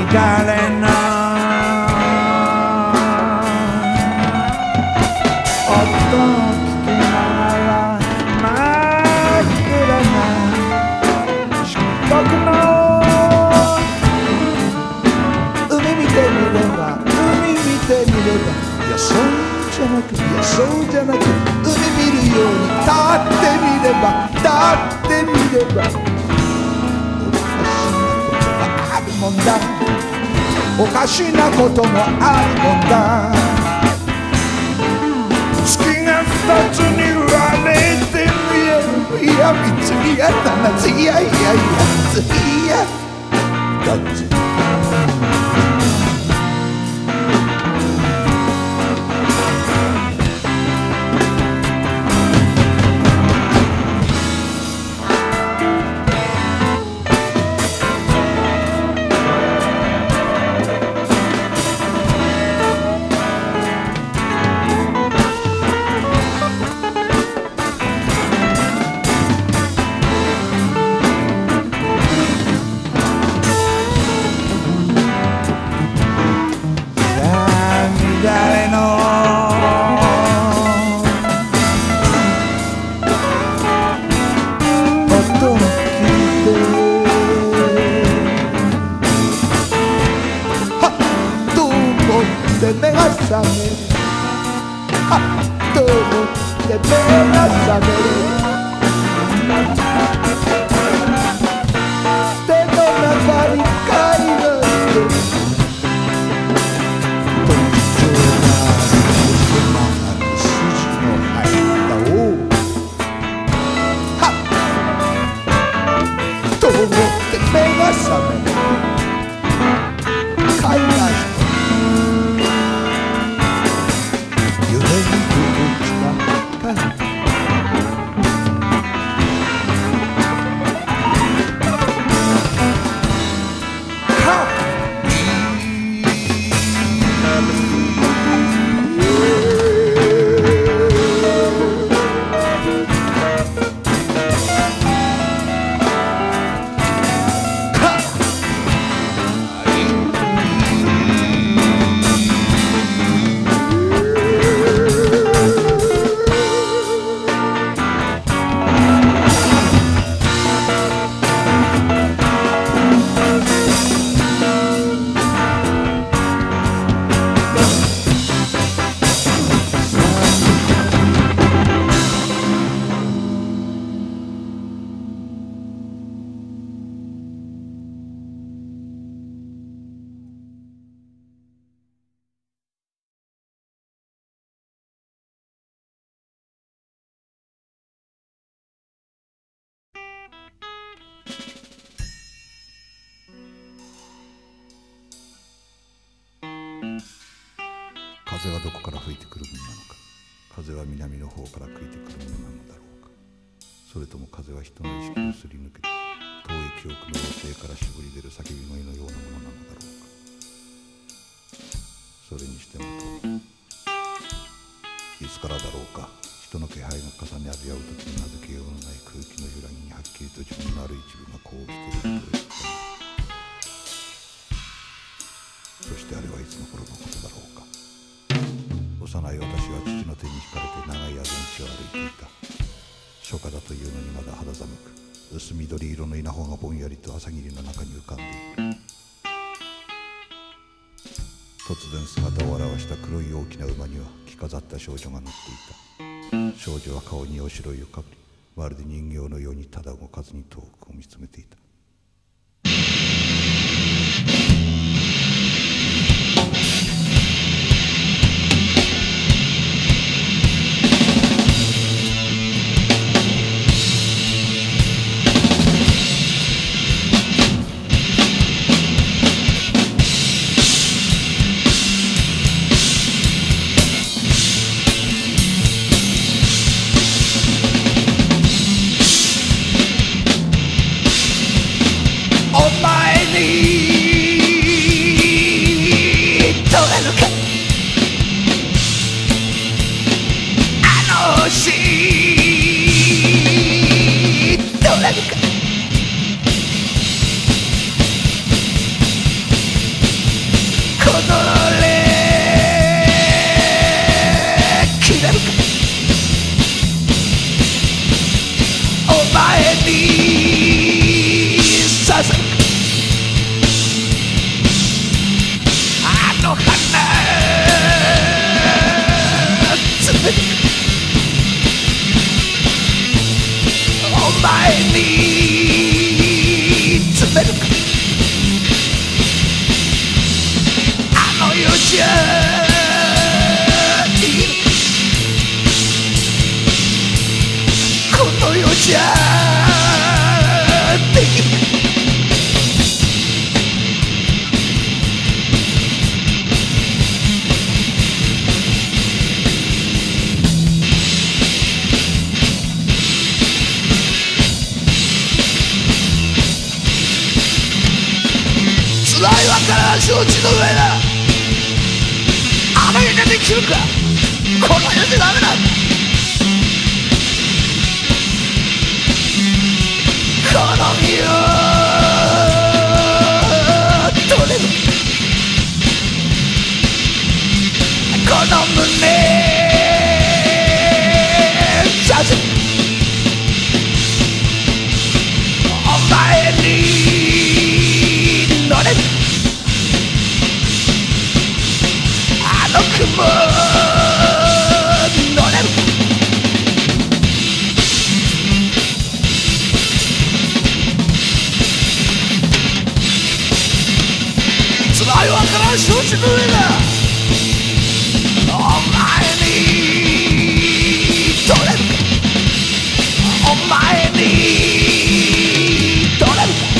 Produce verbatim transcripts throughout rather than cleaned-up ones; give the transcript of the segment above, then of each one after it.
乱れの音を聞きながら真っ暗な四国の海見てみれば海見てみればいやそうじゃなくいやそうじゃなく海見るように立ってみれば立ってみればおかしなこともあるもんだ月が二つに割れてるいや三ついや七ついやいやいやついやだって風はどこから吹いてくるものなのか。風は南の方から吹いてくるものなのだろうか。それとも風は人の意識をすり抜けて遠い記憶の王庭からしぼり出る叫び声のようなものなのだろうか。それにしてもいつからだろうか、人の気配が重ね合い合う時に名付けようのない空気の揺らぎにはっきりと自分のある一部がこうしているということに。そしてあれはいつの頃のことだろうか。幼い私は父の手に引かれて長いあぜ道を歩いていた。初夏だというのにまだ肌寒く、薄緑色の稲穂がぼんやりと朝霧の中に浮かんでいる。突然姿を現した黒い大きな馬には着飾った少女が乗っていた。少女は顔におしろいをかぶり、まるで人形のようにただ動かずに遠くを見つめていた。 に詰めるかあの世じゃできるこの世じゃできる辛いわから承知の上だあの世でできるかこの世じゃダメだこの身を取れるこの胸させお前に乗れるあの雲乗れる辛いわからん承知の上だお前に取れるかお前に取れるか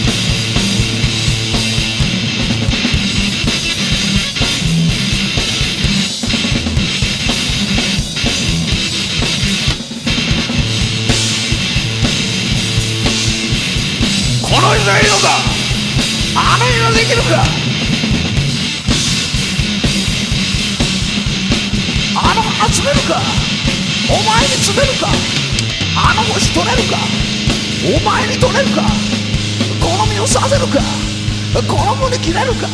この世がいいのかあの世ができるかあの集めるかお前に詰めるかあの星取れるかお前に取れるかこの身をさせるかこの胸切れるか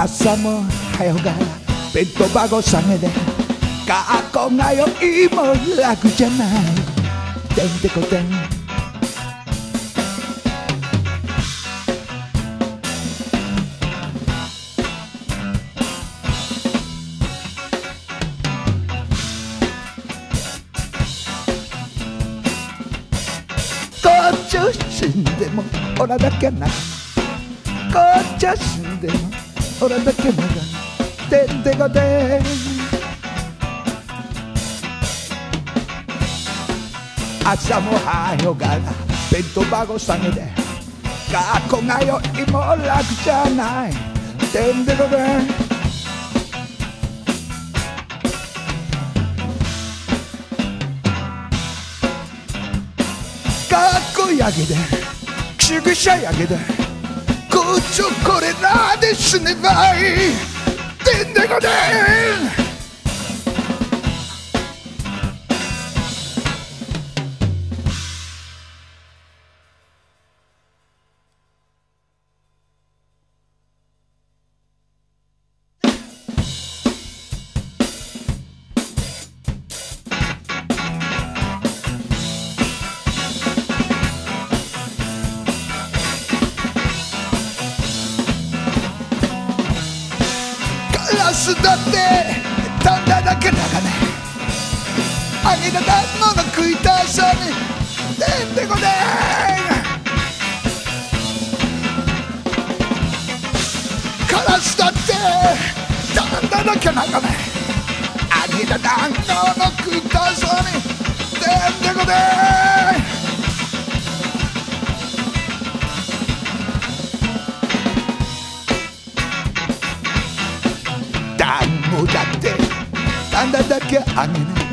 朝も早がら弁当箱下げで学校がよいも楽じゃないてんてこてんこっちを死んでもオラだけなこっちを死んでもオラだけなてんてこてん朝も早がら弁当箱下げで学校がよいも楽じゃないてんてこてん学校やけで宿舎やけでこっちをこれらで死ねばいいてんてこてんだってただだけ長ねあげたもの食いたさにてんてこてんカラスだってただだけ長ねあげたもの食いたさにてんてこてんだってただだけあげね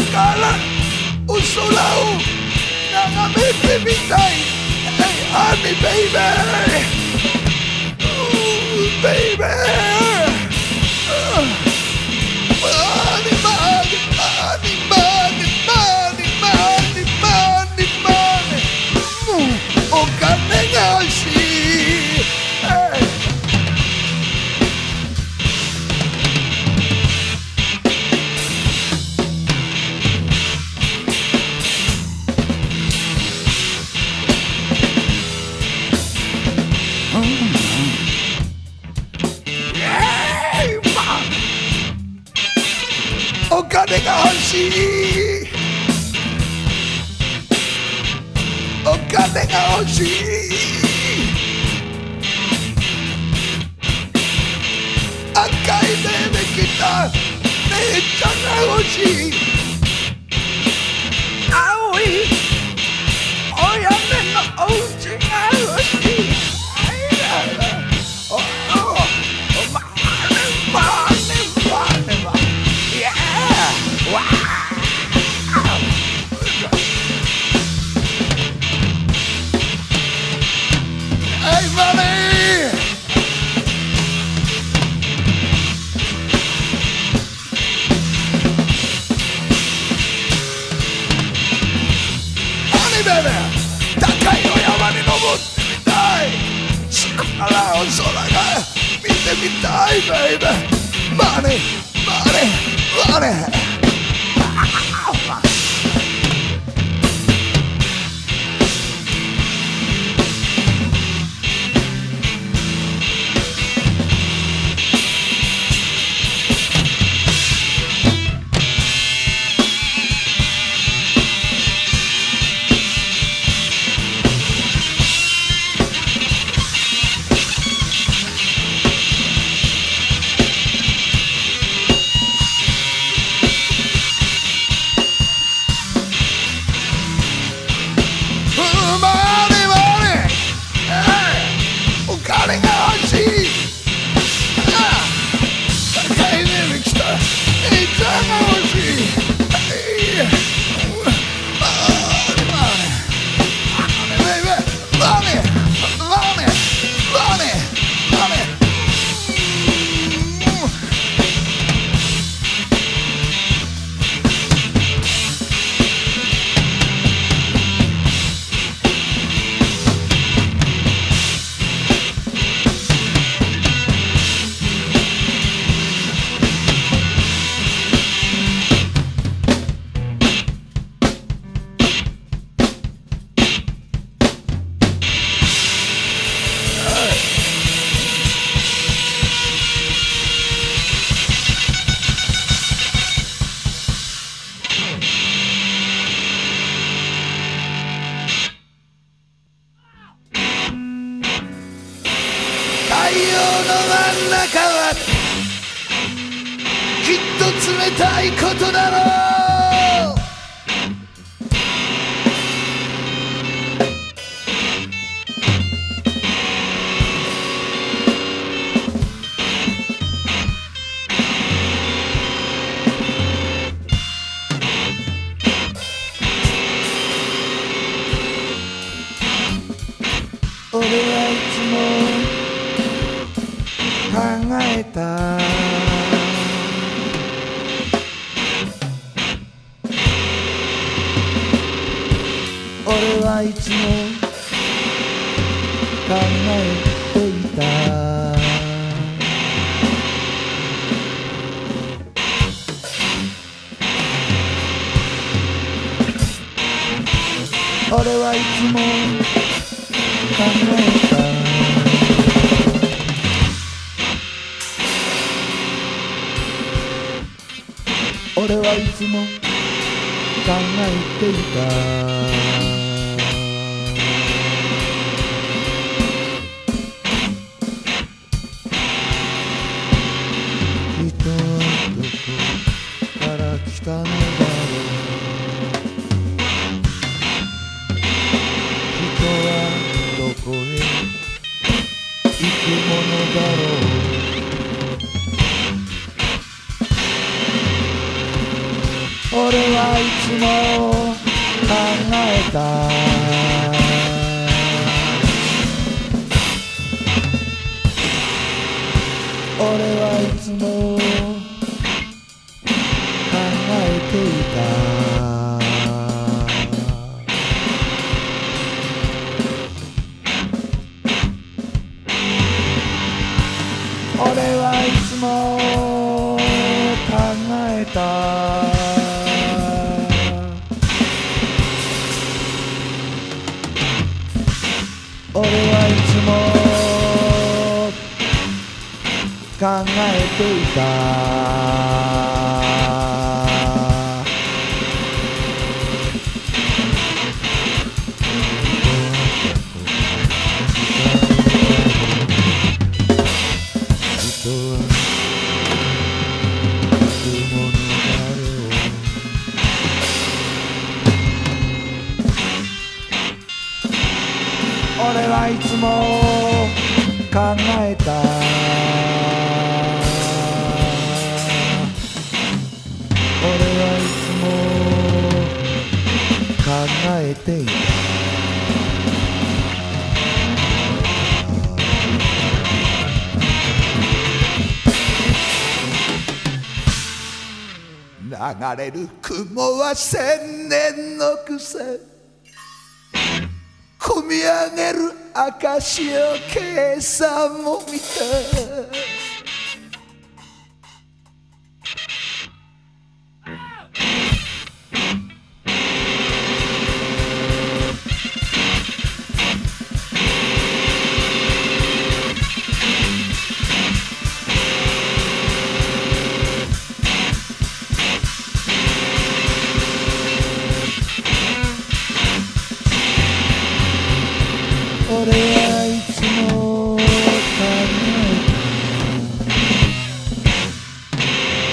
からお空を眺めてみたい。 Hey honey baby Ooh, baby Money money money money money money money money お金が欲しい。 Heyお金が欲しい。お金が欲しい。赤い目できた姉ちゃんが欲しい。青いお屋根のお家が欲しい。おおマネマネマネマネ Yeah! Wow! Hey, money! Honey, baby! 高いお山に登ってみたい。そこからお空が見てみたい、baby! Money! Money! Money! 冷たいことだろう。俺はいつも考えた。俺はいつも考えていた。俺はいつも考えた。俺はいつも考えていた。人はどこから来たのだろう。人はどこへ行くものだろう。俺俺はいつも考えた俺はいつも考えていた俺はいつも考えた俺はいつも考えていた人は雲の誰を俺はいつも考えた俺はいつも考えていた流れる雲は千年の癖込み上げる証を計算も見た俺はいつも考え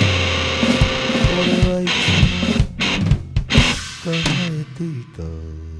た俺はいつも考えていた